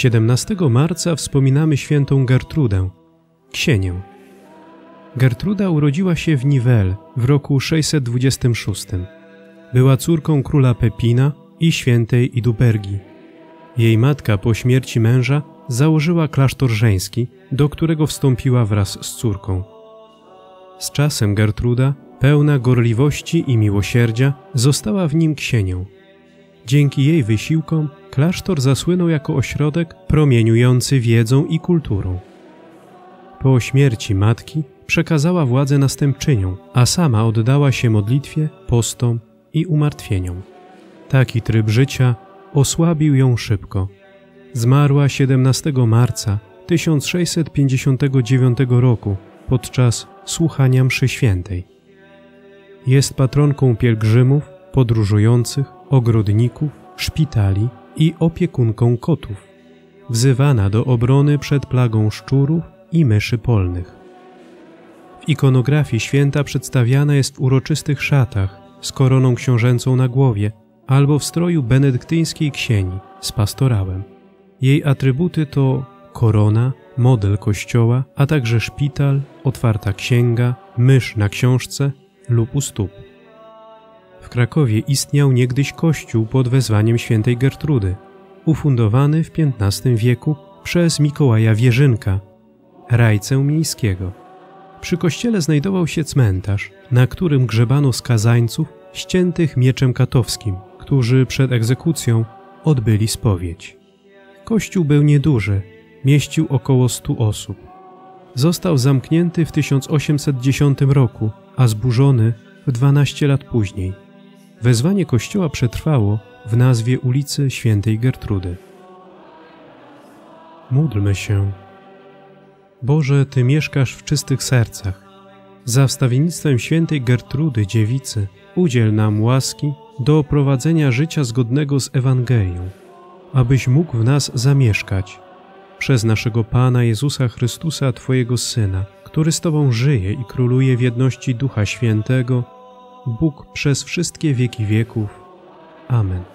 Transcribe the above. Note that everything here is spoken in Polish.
17 marca wspominamy świętą Gertrudę, ksienię. Gertruda urodziła się w Nivelles w roku 626. Była córką króla Pepina i świętej Idubergi. Jej matka po śmierci męża założyła klasztor żeński, do którego wstąpiła wraz z córką. Z czasem Gertruda, pełna gorliwości i miłosierdzia, została w nim ksienią. Dzięki jej wysiłkom klasztor zasłynął jako ośrodek promieniujący wiedzą i kulturą. Po śmierci matki przekazała władzę następczyniom, a sama oddała się modlitwie, postom i umartwieniom. Taki tryb życia osłabił ją szybko. Zmarła 17 marca 1659 roku podczas słuchania mszy świętej. Jest patronką pielgrzymów, podróżujących, ogrodników, szpitali i opiekunką kotów. Wzywana do obrony przed plagą szczurów i myszy polnych. W ikonografii święta przedstawiana jest w uroczystych szatach z koroną książęcą na głowie albo w stroju benedyktyńskiej ksieni z pastorałem. Jej atrybuty to korona, model kościoła, a także szpital, otwarta księga, mysz na książce lub u stóp. W Krakowie istniał niegdyś kościół pod wezwaniem świętej Gertrudy, ufundowany w XV wieku przez Mikołaja Wierzynka, rajcę miejskiego. Przy kościele znajdował się cmentarz, na którym grzebano skazańców ściętych mieczem katowskim, którzy przed egzekucją odbyli spowiedź. Kościół był nieduży, mieścił około 100 osób. Został zamknięty w 1810 roku, a zburzony w 12 lat później. Wezwanie kościoła przetrwało w nazwie ulicy Świętej Gertrudy. Módlmy się. Boże, Ty mieszkasz w czystych sercach. Za wstawiennictwem świętej Gertrudy, dziewicy, udziel nam łaski do prowadzenia życia zgodnego z Ewangelią, abyś mógł w nas zamieszkać przez naszego Pana Jezusa Chrystusa, Twojego Syna, który z Tobą żyje i króluje w jedności Ducha Świętego, Bóg przez wszystkie wieki wieków. Amen.